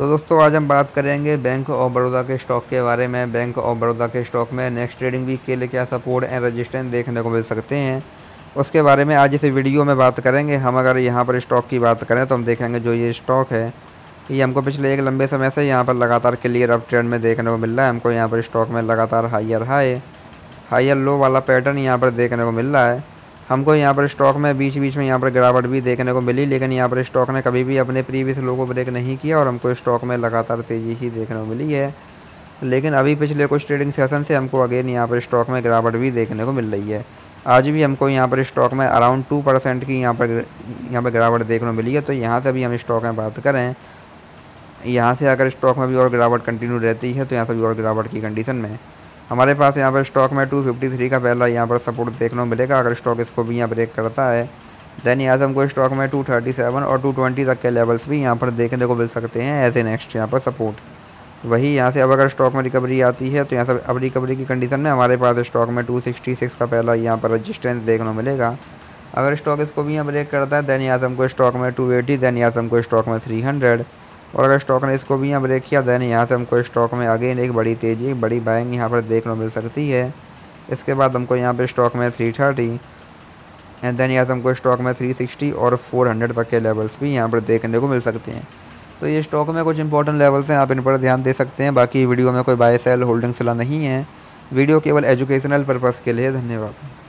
तो दोस्तों आज हम बात करेंगे बैंक ऑफ बड़ौदा के स्टॉक के बारे में। बैंक ऑफ बड़ौदा के स्टॉक में नेक्स्ट ट्रेडिंग वीक के लिए क्या सपोर्ट एंड रेजिस्टेंस देखने को मिल सकते हैं, उसके बारे में आज इस वीडियो में बात करेंगे। हम अगर यहाँ पर स्टॉक की बात करें तो हम देखेंगे जो ये स्टॉक है ये हमको पिछले एक लंबे समय से यहाँ पर लगातार क्लियर अप ट्रेंड में देखने को मिल रहा है। हमको यहाँ पर स्टॉक में लगातार हायर लो वाला पैटर्न यहाँ पर देखने को मिल रहा है। हमको यहाँ पर स्टॉक में बीच बीच में यहाँ पर गिरावट भी देखने को मिली, लेकिन यहाँ पर स्टॉक ने कभी भी अपने प्रीवियस लो को ब्रेक नहीं किया और हमको स्टॉक में लगातार तेज़ी ही देखने को मिली है। लेकिन अभी पिछले कुछ ट्रेडिंग सेशन से हमको अगेन यहाँ पर स्टॉक में गिरावट भी देखने को मिल रही है। आज भी हमको यहाँ पर स्टॉक में अराउंड 2% की यहाँ पर गिरावट देखने को मिली है। तो यहाँ से भी हम स्टॉक में बात करें, यहाँ से अगर स्टॉक में भी और गिरावट कंटिन्यू रहती है तो यहाँ से भी और गिरावट की कंडीशन में हमारे पास यहाँ पर स्टॉक में 253 का पहला यहाँ पर सपोर्ट देखने को मिलेगा। अगर स्टॉक इसको भी यहाँ ब्रेक करता है देन यहाँ से हमको स्टॉक में 237 और 220 तक के लेवल्स भी यहाँ पर देखने को मिल सकते हैं एज ए नेक्स्ट यहाँ पर सपोर्ट। वही यहाँ से अब अगर स्टॉक में रिकवरी आती है तो यहाँ से अब रिकवरी की कंडीशन में हमारे पास स्टॉक में 266 का पहला यहाँ पर रजिस्टेंस देखने को मिलेगा। अगर स्टॉक इसको भी यहाँ ब्रेक करता है देन यहाँ से हमको स्टॉक में 280, देन यहाँ से हमको स्टॉक में 300 और अगर स्टॉक ने इसको भी यहाँ ब्रेक किया देन यहाँ से हमको स्टॉक में अगेन एक बड़ी तेज़ी बड़ी बाइंग यहाँ पर देखने को मिल सकती है। इसके बाद हमको यहाँ पे स्टॉक में 330 एंड देन यहाँ से हमको स्टॉक में 360 और 400 तक के लेवल्स भी यहाँ पर देखने को मिल सकते हैं। तो ये स्टॉक में कुछ इंपॉर्टेंट लेवल्स हैं, आप इन पर ध्यान दे सकते हैं। बाकी वीडियो में कोई बाय सेल होल्डिंग सलाह नहीं है, वीडियो केवल एजुकेशनल पर्पज़ के लिए। धन्यवाद।